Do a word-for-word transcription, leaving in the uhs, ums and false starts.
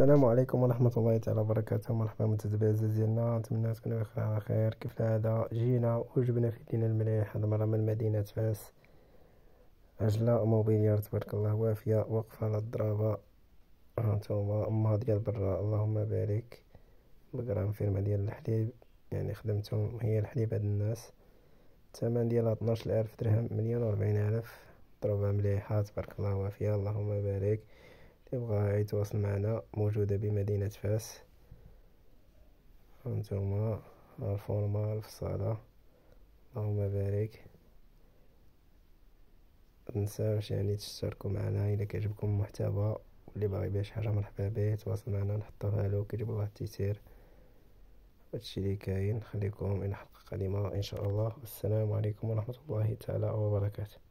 السلام عليكم ورحمة الله تعالى وبركاته. مرحبا متتبعي ديالنا، نتمنى تكونوا بخير على خير. كيف العادة جينا وجبنا في دينا المليح، هذا مرة من مدينة فاس. عجلة موبيليار تبارك الله وافية، واقفة على الضرابة. هانتوما أمها ديال برا، اللهم بارك. بقرام فيرما ديال الحليب، يعني خدمتهم هي الحليب هاد الناس. الثمن ديالها اثناش ألف درهم، مليون وربعين ألف. ضربة مليحة تبارك الله وافية، اللهم بارك. يبغى يتواصل معنا، موجودة بمدينة فاس. هانتوما الفورمة الفصالة، اللهم بارك. متنساوش يعني تشتركوا معنا إلا كيعجبكم المحتوى، واللي باغي يبيع شي حاجة مرحبا به يتواصل معنا نحطوها له. كيجيب الله التيسير. هادشي اللي كاين، خليكم إلى حلقة قادمة إن شاء الله. والسلام عليكم ورحمة الله تعالى وبركاته.